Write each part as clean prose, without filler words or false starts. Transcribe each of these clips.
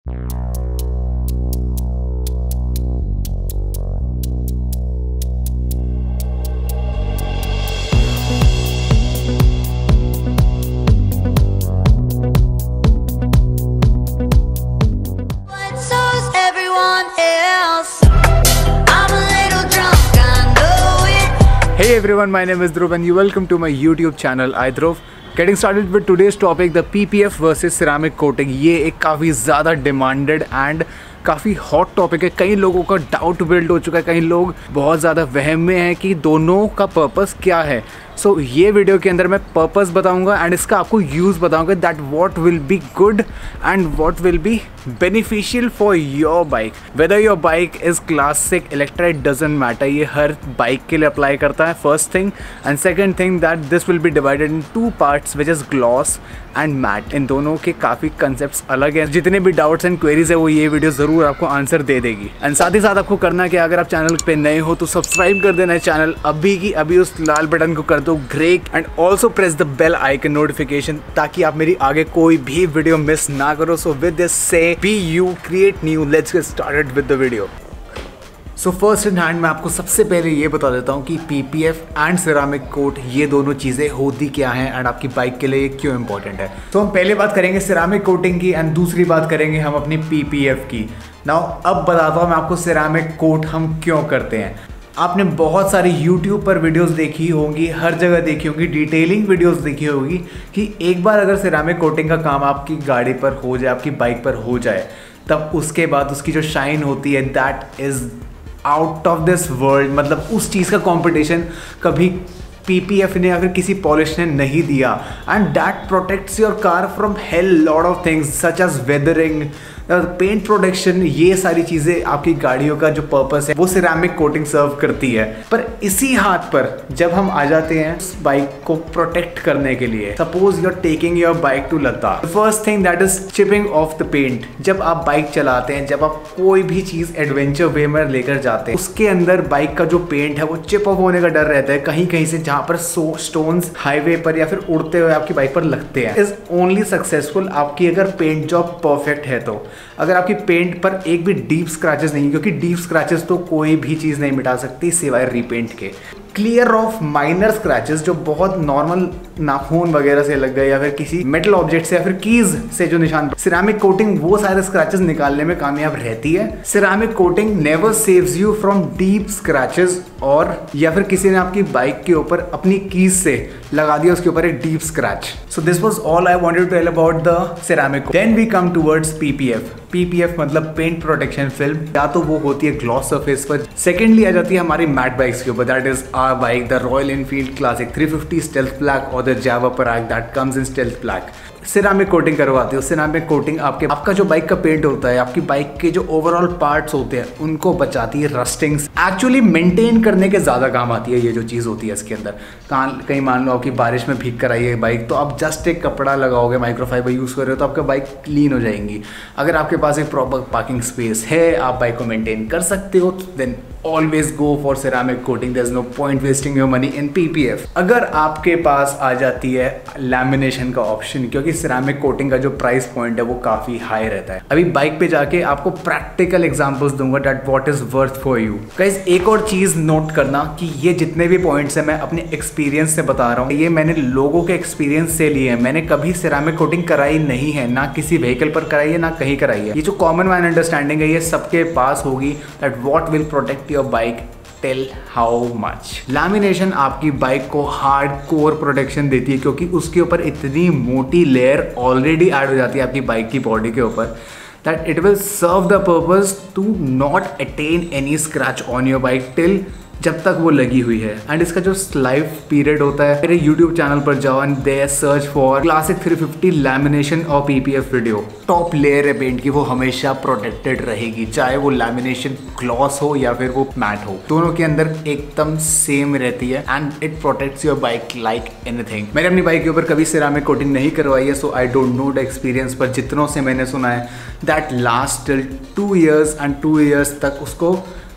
Hey everyone, my name is Dhruv and you welcome to my YouTube channel iDhruv. Getting started with today's topic, the PPF versus ceramic coating. ये एक काफ़ी ज़्यादा demanded and काफ़ी hot topic है. कई लोगों का doubt build हो चुका है, कई लोग बहुत ज़्यादा वहम में हैं कि दोनों का पर्पस क्या है. सो ये वीडियो के अंदर मैं पर्पस बताऊंगा एंड इसका आपको यूज़ बताऊंगा that what will be good and what will be beneficial for your bike. Whether your bike is classic, electric, doesn't matter. ये हर बाइक के लिए अप्लाई करता है, first thing. And second thing that this will be divided in 2 parts which is gloss and matte. इन दोनों के काफ़ी कंसेप्ट अलग हैं. जितने भी डाउट्स एंड क्वेरीज है वो ये वीडियो ज़रूर आपको आंसर दे देगी. एंड साथ ही साथ आपको करना क्या, अगर आप चैनल पे नए हो तो सब्सक्राइब कर देना है चैनल अभी की अभी. उस लाल बटन को कर दो great and also press the bell icon notification ताकि आप मेरी आगे कोई भी वीडियो मिस ना करो. So with this say be you create new, let's get started with the video. So first in hand मैं आपको सबसे पहले ये बता देता हूँ कि PPF एंड सिरामिक कोट ये दोनों चीज़ें होती क्या हैं एंड आपकी बाइक के लिए क्यों इंपॉर्टेंट है. तो हम पहले बात करेंगे सिरामिक कोटिंग की एंड दूसरी बात करेंगे हम अपनी PPF की. नाउ अब बताता हूँ मैं आपको सिरामिक कोट हम क्यों करते हैं. आपने बहुत सारी YouTube पर वीडियोस देखी होंगी, हर जगह देखी होंगी, डिटेलिंग वीडियोस देखी होगी कि एक बार अगर सिरामिक कोटिंग का काम आपकी गाड़ी पर हो जाए, आपकी बाइक पर हो जाए, तब उसके बाद उसकी जो शाइन होती है that is out of this world. मतलब उस चीज़ का कंपटीशन कभी PPF ने या फिर किसी पॉलिश ने नहीं दिया. And that protects your car from hell lot of things such as weathering, paint protection. ये सारी चीज़ें आपकी गाड़ियों का जो पर्पस है वो सिरामिक कोटिंग सर्व करती है. पर इसी हाथ पर जब हम आ जाते हैं उस बाइक को प्रोटेक्ट करने के लिए, suppose you are taking your bike to Ladakh, first thing that is chipping off the paint. जब आप बाइक चलाते हैं, जब आप कोई भी चीज़ एडवेंचर वे में लेकर जाते हैं, उसके अंदर बाइक का जो पेंट है वो चिप ऑफ होने का डर रहता है कहीं कहीं से, जहाँ पर स्टोन्स हाईवे पर या फिर उड़ते हुए आपकी बाइक पर लगते हैं. इज ओनली सक्सेसफुल आपकी अगर पेंट जॉब परफेक्ट है. तो अगर आपकी पेंट पर एक भी डीप स्क्रैचेस नहीं, क्योंकि डीप स्क्रैचेस तो कोई भी चीज़ नहीं मिटा सकती सिवाय रीपेंट के. क्लियर ऑफ माइनर स्क्रैचेस जो बहुत नॉर्मल नाखून वगैरह से लग गए या फिर किसी मेटल ऑब्जेक्ट से या फिर कीज से जो निशान, सिरामिक कोटिंग वो सारे स्क्रैचेस निकालने में कामयाब रहती है. Ceramic coating never saves you from deep scratches, और या फिर किसी ने आपकी बाइक के ऊपर अपनी कीज से लगा दिया उसके ऊपर एक deep scratch. So this was all I wanted to tell about the ceramic. Then we come towards PPF. PPF मतलब पेंट प्रोटेक्शन फिल्म. या तो वो होती है ग्लॉस सरफेस पर. सेकेंडली आ जाती है हमारी मैट बाइक्स के ऊपर, that is our bike the Royal Enfield Classic 350 stealth black और the Jawa Perak that comes in stealth black. Ceramic coating करवाती है. सिरामिक कोटिंग आपका जो बाइक का पेंट होता है, आपकी बाइक के जो ओवरऑल पार्ट्स होते हैं उनको बचाती है रस्टिंग्स. एक्चुअली मेंटेन करने के ज़्यादा काम आती है ये जो चीज़ होती है इसके अंदर. कहीं मान लो आपकी बारिश में भीग कर आई है बाइक, तो आप जस्ट एक कपड़ा लगाओगे, माइक्रोफाइबर यूज़ कर रहे हो तो आपका बाइक क्लीन हो जाएंगी. अगर आपके पास एक प्रॉपर पार्किंग स्पेस है, आप बाइक को मेंटेन कर सकते हो, then always go for ceramic coating. There's no point wasting your money in PPF. अगर आपके पास आ जाती है लैमिनेशन का ऑप्शन, क्योंकि सिरामिक कोटिंग का जो प्राइस पॉइंट है वो काफ़ी हाई रहता है. अभी बाइक पे जाके आपको प्रैक्टिकल एग्जांपल्स दूंगा that what is worth for you. Guys एक और चीज़ नोट करना कि ये जितने भी पॉइंट्स हैं मैं अपने एक्सपीरियंस से बता रहा हूँ, ये मैंने लोगों के एक्सपीरियंस से लिए हैं. मैंने कभी सिरामिक कोटिंग कराई नहीं है, ना किसी व्हीकल पर कराई है ना कहीं कराई है. ये जो कॉमन मैन अंडरस्टैंडिंग है ये सबके पास होगी that what will protect your bike till how much. Lamination आपकी बाइक को हार्ड कोर प्रोटेक्शन देती है क्योंकि उसके ऊपर इतनी मोटी लेयर ऑलरेडी ऐड हो जाती है आपकी बाइक की बॉडी के ऊपर that it will serve the purpose to not attain any scratch on your bike till जब तक वो लगी हुई है. एंड इसका जो लाइफ पीरियड होता है, मेरे YouTube चैनल पर जाओ and they search for classic 350 lamination और PPF वीडियो. टॉप लेयर है पेंट की, वो हमेशा प्रोटेक्टेड रहेगी, चाहे वो लैमिनेशन ग्लॉस हो या फिर वो मैट हो, दोनों के अंदर एकदम सेम रहती है and it protects your bike like anything. मैंने अपनी बाइक के ऊपर कभी सिरामिक कोटिंग नहीं करवाई है, so I don't know the experience, पर जितनों से मैंने सुना है that last till 2 years and 2 years तक उसको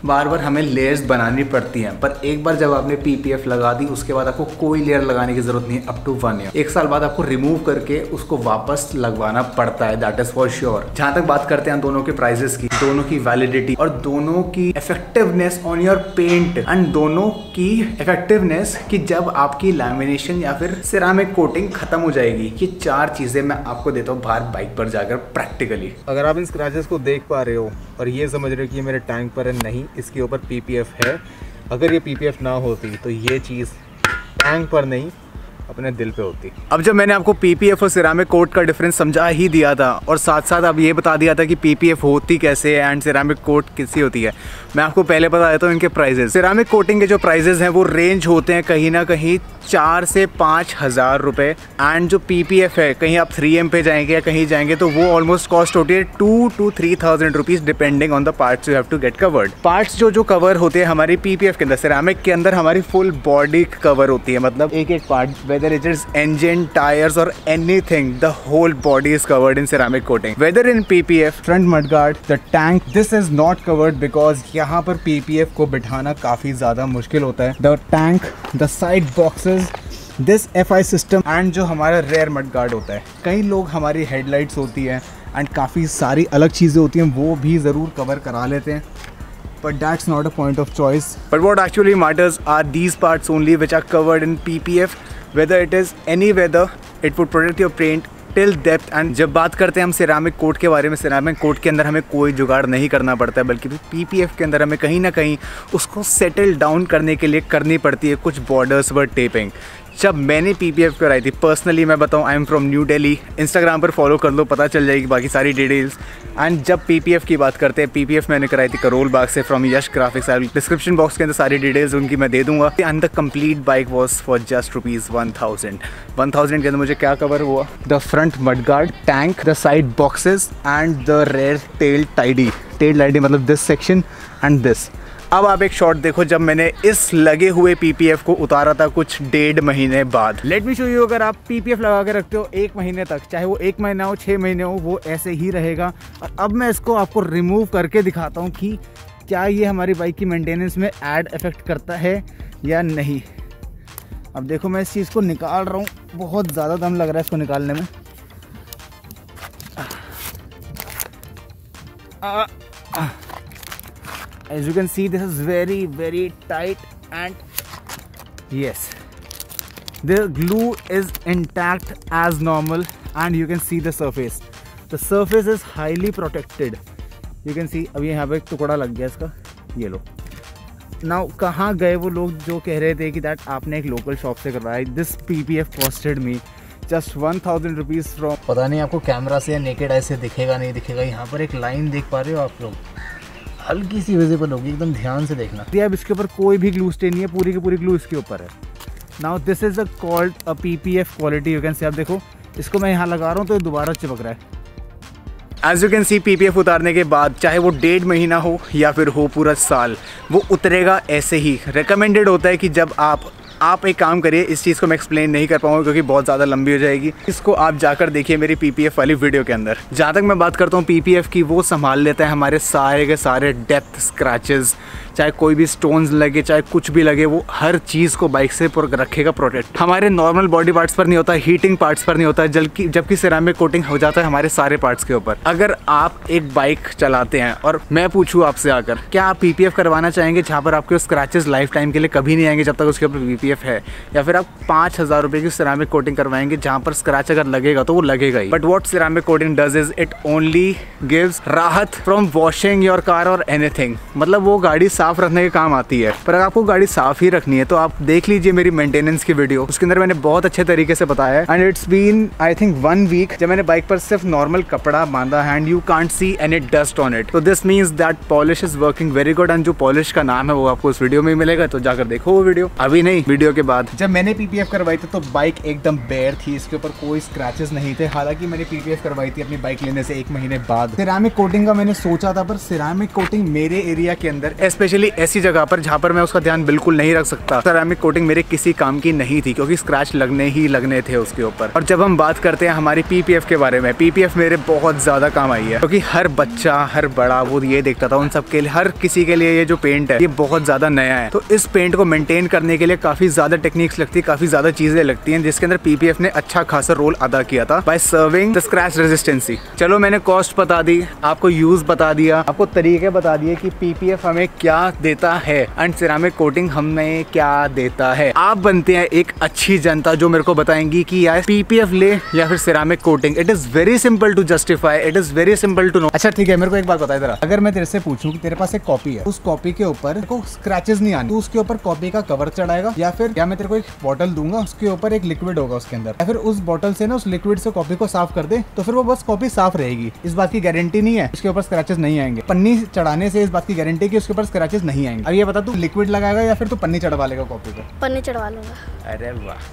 बार बार हमें लेयर्स बनानी पड़ती हैं, पर एक बार जब आपने PPF लगा दी उसके बाद आपको कोई लेयर लगाने की जरूरत नहीं है अप टू 1 ईयर। 1 साल बाद आपको रिमूव करके उसको वापस लगवाना पड़ता है, दैट इज फॉर श्योर। जहां तक बात करते हैं दोनों के प्राइजेस की, दोनों की वैलिडिटी और दोनों की effectiveness on your paint and दोनों की इफेक्टिवनेस कि जब आपकी लैमिनेशन या फिर सिरामिक कोटिंग खत्म हो जाएगी, ये 4 चीजें मैं आपको देता हूँ बाहर बाइक पर जाकर प्रैक्टिकली। अगर आप इन स्क्रैचेस को देख पा रहे हो और ये समझ रहे हो कि ये मेरे टैंक पर है, नहीं, इसके ऊपर PPF है। अगर ये PPF ना होती तो ये चीज़ टैंक पर नहीं अपने दिल पे होती। अब जब मैंने आपको PPF और सिरामिक कोट का डिफरेंस समझा ही दिया था और साथ साथ अब ये बता दिया था कि PPF होती कैसे है एंड सिरामिक कोट किसी होती है, मैं आपको पहले बता देता हूँ इनके प्राइजेस। सिरामिक कोटिंग के जो प्राइजेस हैं वो रेंज होते हैं कहीं ना कहीं 4 से 5 हज़ार रुपये एंड जो PPF है कहीं आप 3M पे जाएंगे या कहीं जाएंगे तो वो ऑलमोस्ट कॉस्ट होती है 2 to 3,000 rupees depending on the parts you have to get covered. Parts जो कवर होते हैं हमारी PPF के अंदर, सिरामिक के अंदर हमारी फुल बॉडी कवर होती है, मतलब एक एक part, whether it is engine, tires or anything, the whole body is covered in ceramic coating. Whether in PPF, front mudguard, the tank, this is not covered because यहाँ पर PPF को बिठाना काफ़ी ज़्यादा मुश्किल होता है। The tank, the side boxes, this FI system and जो हमारा rear mudguard होता है, कई लोग हमारी headlights होती है एंड काफ़ी सारी अलग चीज़ें होती हैं वो भी ज़रूर कवर करा लेते हैं, but that's not a point of choice. But what actually matters are these parts only which are covered in PPF. Whether it is any weather, it would protect your paint till depth. And जब बात करते हैं हम ceramic coat के बारे में, ceramic coat के अंदर हमें कोई जुगाड़ नहीं करना पड़ता है, बल्कि PPF के अंदर हमें कहीं ना कहीं उसको सेटल डाउन करने के लिए करनी पड़ती है कुछ बॉर्डर्स पर टेपिंग। जब मैंने PPF कराई थी, पर्सनली मैं बताऊं, I am from New Delhi, Instagram पर फॉलो कर लो, पता चल जाएगी बाकी सारी डिटेल्स। एंड जब PPF की बात करते हैं, PPF मैंने कराई थी करोल बाग से from Yash graphics. Description box के अंदर सारी डिटेल्स उनकी मैं दे दूंगा। And the complete bike was for just ₹1000। 1000 के अंदर मुझे क्या कवर हुआ? The front mudguard, tank, the side boxes and the rear tail tidy. Tail tidy मतलब दिस सेक्शन एंड दिस। अब आप एक शॉट देखो जब मैंने इस लगे हुए PPF को उतारा था कुछ 1.5 महीने बाद। लेट मी शो यू, अगर आप PPF लगा के रखते हो 1 महीने तक, चाहे वो 1 महीना हो 6 महीने हो, वो ऐसे ही रहेगा। और अब मैं इसको आपको रिमूव करके दिखाता हूँ कि क्या ये हमारी बाइक की मेंटेनेंस में ऐड इफेक्ट करता है या नहीं। अब देखो मैं इस चीज़ को निकाल रहा हूँ, बहुत ज़्यादा दम लग रहा है इसको निकालने में। As you can see, this is very tight and yes, the glue is intact as normal and you can see the surface. The surface is highly protected. You can see अभी यहाँ पे एक टुकड़ा लग गया इसका, ये लो। Now कहाँ गए वो लोग जो कह रहे थे कि दैट आपने एक लोकल शॉप से करवाया? This PPF costed me just 1000 rupees from, पता नहीं आपको कैमरा से या नेकेड आई से दिखेगा नहीं दिखेगा, यहाँ पर एक लाइन देख पा रहे हो आप लोग, हल्की सी विजिबल होगी, एकदम ध्यान से देखना। अब इसके ऊपर कोई भी ग्लू स्टेन नहीं है, पूरी की पूरी ग्लू इसके ऊपर है। Now this is a called a PPF quality. You can see, आप देखो इसको मैं यहाँ लगा रहा हूँ तो ये दोबारा चिपक रहा है। As you can see, PPF उतारने के बाद चाहे वो 1.5 महीना हो या फिर हो पूरा साल, वो उतरेगा ऐसे ही। रिकमेंडेड होता है कि जब आप एक काम करिए, इस चीज़ को मैं एक्सप्लेन नहीं कर पाऊंगा क्योंकि बहुत ज़्यादा लंबी हो जाएगी, इसको आप जाकर देखिए मेरी PPF वाली वीडियो के अंदर। जहाँ तक मैं बात करता हूँ PPF की, वो संभाल लेता है हमारे सारे के सारे डेप्थ स्क्रैचेस, चाहे कोई भी स्टोन्स लगे, चाहे कुछ भी लगे, वो हर चीज़ को बाइक से रखेगा प्रोटेक्ट। हमारे नॉर्मल बॉडी पार्ट्स पर नहीं होता, हीटिंग पार्ट्स पर नहीं होता, जबकि सिरामिक कोटिंग हो जाता है हमारे सारे पार्ट्स के ऊपर। अगर आप एक बाइक चलाते हैं और मैं पूछूँ आपसे आकर, क्या आप PPF करवाना चाहेंगे जहाँ पर आपके स्क्रैचेस लाइफ टाइम के लिए कभी नहीं आएंगे जब तक उसके ऊपर PPF है, या फिर आप 5000 रुपये की सिरामिक कोटिंग करवाएंगे जहाँ पर स्क्रैच अगर लगेगा तो वो लगेगा ही। But what ceramic coating does is it only gives राहत फ्रॉम वॉशिंग योर कार और एनीथिंग, मतलब वो गाड़ी साफ रखने के काम आती है। पर अगर आपको गाड़ी साफ ही रखनी है तो आप देख लीजिए मेरी मेंटेनेंस की वीडियो, उसके अंदर मैंने बहुत अच्छे तरीके से बताया है। And it's been I think 1 week जब मैंने बाइक पर सिर्फ नॉर्मल कपड़ा बांधा है and you can't see any dust on it, तो this means that polish is working very good. And जो पॉलिश का नाम है वो आपको उस वीडियो में मिलेगा, तो जाकर देखो वो वीडियो। अभी नहीं, वीडियो के बाद। जब मैंने PPF करवाई थी तो बाइक एकदम बेयर थी, इसके ऊपर कोई स्क्रैचेस नहीं थे। हालांकि मैंने PPF करवाई थी अपनी बाइक लेने से 1 महीने बाद। सिरामिक कोटिंग का मैंने सोचा था, पर सिरामिक कोटिंग मेरे एरिया के अंदर, स्पेशली ऐसी जगह पर जहाँ पर मैं उसका ध्यान बिल्कुल नहीं रख सकता, सिरामिक कोटिंग मेरे किसी काम की नहीं थी, क्योंकि स्क्रैच लगने ही लगने थे उसके ऊपर। और जब हम बात करते हैं हमारी PPF के बारे में, PPF मेरे बहुत ज़्यादा काम आई है, क्योंकि हर बच्चा, हर बड़ा वो ये देखता था, उन सब के लिए, हर किसी के लिए ये जो पेंट है ये बहुत ज़्यादा नया है। तो इस पेंट को मेंटेन करने के लिए काफ़ी ज़्यादा टेक्निक्स लगती है, काफ़ी ज़्यादा चीज़ें लगती हैं, जिसके अंदर PPF ने अच्छा खासा रोल अदा किया था by serving the scratch resistancy. चलो मैंने कॉस्ट बता दी, आपको यूज़ बता दिया, आपको तरीके बता दिए कि PPF हमें क्या देता है एंड सिरामिक कोटिंग हमें क्या देता है। आप बनते हैं एक अच्छी जनता जो मेरे को बताएंगी कि यार PPF ले या फिर ceramic coating. It is very simple to justify, it is very simple to know. अच्छा ठीक है, मेरे को एक बात बता जरा, अगर मैं तेरे से पूछूं कि तेरे पास एक कॉपी है, उस कॉपी के ऊपर को स्क्रैचेस नहीं आने, तो उसके ऊपर कॉपी का कवर चढ़ाएगा, या फिर या मैं तेरे को एक बॉटल दूंगा, उसके ऊपर एक लिक्विड होगा उसके अंदर, या फिर उस बॉटल से ना उस लिक्विड से कॉपी को साफ कर दे, तो फिर वो बस कॉपी साफ रहेगी। इस बात की गारंटी नहीं है उसके ऊपर स्क्रैचेस नहीं आएंगे। पन्नी चढ़ाने से इस बात की गारंटी कि उसके ऊपर स्क्रैचेस नहीं आएंगे। अब ये बता, तू लिक्विड लगाएगा या फिर तू पन्नी चढ़वा लेगा कॉपी पे? पन्नी चढ़वा लूंगा। अरे वाह।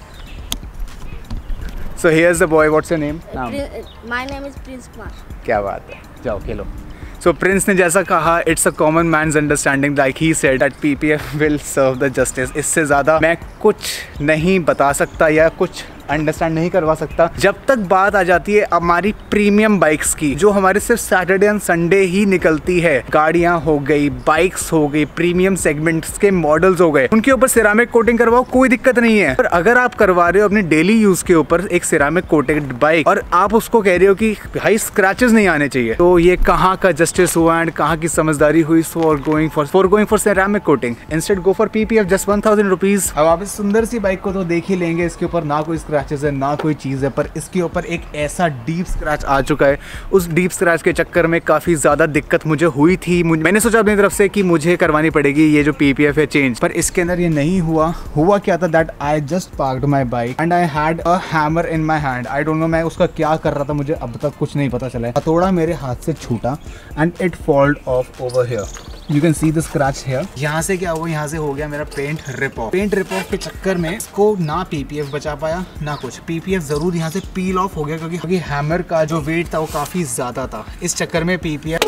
So here's the boy, what's your name? My name is Prince Kumar. क्या बात है, जाओ खेलो। So प्रिंस ने जैसा कहा, it's a common man's understanding, like he said that PPF will serve the justice. इससे ज़्यादा मैं कुछ नहीं बता सकता या कुछ अंडरस्टैंड नहीं करवा सकता। जब तक बात आ जाती है हमारी प्रीमियम बाइक्स की, जो हमारे सिर्फ सैटरडे एंड संडे ही निकलती है, गाड़ियां हो गई, बाइक्स हो गई, प्रीमियम सेगमेंट्स के मॉडल्स हो गए, उनके ऊपर सिरामिक कोटिंग करवाओ, कोई दिक्कत नहीं है। पर अगर आप करवा रहे हो अपने डेली यूज के ऊपर एक सिरामिक कोटेड बाइक और आप उसको कह रहे हो कि भाई स्क्रैचेस नहीं आने चाहिए, तो ये कहाँ का जस्टिस हुआ एंड कहाँ की समझदारी हुई for going for ceramic coating. Instead go for PPF just 1000 rupees. अब आप इस सुंदर सी बाइक को तो देख ही लेंगे, इसके ऊपर ना कोई स्क्रैचेस है ना कोई चीज़ है, पर इसके ऊपर एक ऐसा डीप स्क्रैच आ चुका है। उस डीप स्क्रैच के चक्कर में काफ़ी ज़्यादा दिक्कत मुझे हुई थी। मैंने सोचा अपनी तरफ से कि मुझे करवानी पड़ेगी ये जो PPF है चेंज, पर इसके अंदर ये नहीं हुआ। हुआ क्या था, that I just parked my bike and I had a hammer in my hand. I don't know मैं उसका क्या कर रहा था, मुझे अब तक कुछ नहीं पता चला है। हथौड़ा मेरे हाथ से छूटा and it fold off over here. You can see the scratch here. यहाँ से क्या हुआ, यहाँ से हो गया मेरा paint rip off. Paint rip off के चक्कर में इसको ना PPF बचा पाया ना कुछ। PPF जरूर यहाँ से पील ऑफ हो गया, क्योंकि हैमर का जो वेट था वो काफी ज्यादा था। इस चक्कर में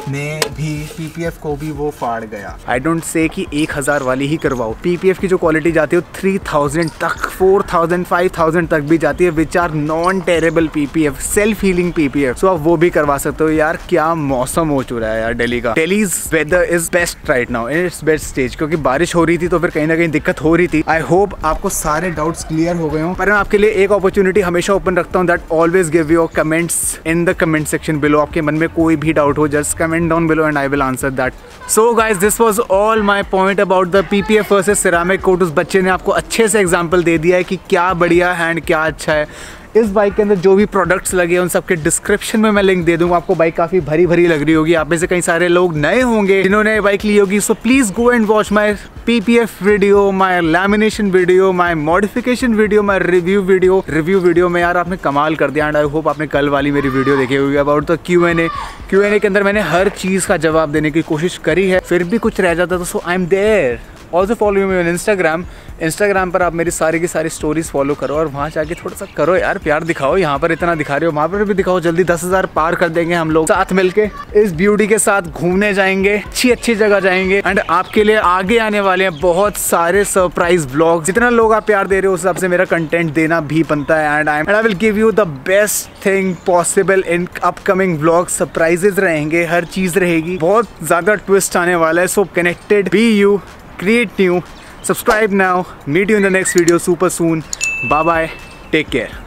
PPF को भी वो फाड़ गया। आई डोंट से कि 1000 वाली ही करवाओ। PPF की जो क्वालिटी जाती है 3000 तक, 4000, 5000 तक भी जाती है, which are non tearable PPF, self healing PPF। So आप वो भी करवा सकते हो। यार क्या मौसम हो चुका है यार दिल्ली का। Delhi's weather is best right now in its best stage, क्योंकि बारिश हो रही थी तो फिर कहीं ना कहीं दिक्कत हो रही थी। आई होप आपको सारे डाउट्स क्लियर हो गए हों, पर मैं आपके लिए एक अपॉर्चुनिटी हमेशा ओपन रखता हूँ, that always give your comments in the comment section below. आपके मन में कोई भी डाउट हो, just comment down below and I will answer that. So guys, this was all my point about the PPF versus ceramic coat. उस बच्चे ने आपको अच्छे से एग्जांपल दे दिया है कि क्या बढ़िया है एंड क्या अच्छा है। इस बाइक के अंदर जो भी प्रोडक्ट्स लगे हैं उन सबके डिस्क्रिप्शन में मैं लिंक दे दूंगा। आपको बाइक काफ़ी भरी भरी लग रही होगी, आप में से कई सारे लोग नए होंगे जिन्होंने बाइक ली होगी। So please go and watch my PPF video, my lamination video, my modification video, my review video में यार आपने कमाल कर दिया। एंड आई होप आपने कल वाली मेरी वीडियो देखी होगी अबाउट द Q&A के अंदर मैंने हर चीज़ का जवाब देने की कोशिश करी है, फिर भी कुछ रह जाता तो so I am there. Also follow me on Instagram पर आप मेरी सारी की सारी स्टोरीज फॉलो करो और वहाँ जाके थोड़ा सा करो यार, प्यार दिखाओ। यहाँ पर इतना दिखा रहे हो, वहाँ पर भी दिखाओ। जल्दी 10,000 पार कर देंगे हम लोग साथ मिलके। इस ब्यूटी के साथ घूमने जाएंगे, अच्छी जगह जाएंगे एंड आपके लिए आगे आने वाले हैं बहुत सारे सरप्राइज व्लॉग। जितना लोग आप प्यार दे रहे हो उस हिसाब से मेरा कंटेंट देना भी बनता है। And I will give you the best thing possible in upcoming vlog. Surprises रहेंगे, हर चीज़ रहेगी, बहुत ज़्यादा ट्विस्ट आने वाला है। So connected, be you, create new, subscribe now, meet you in the next video super soon. Bye bye, take care.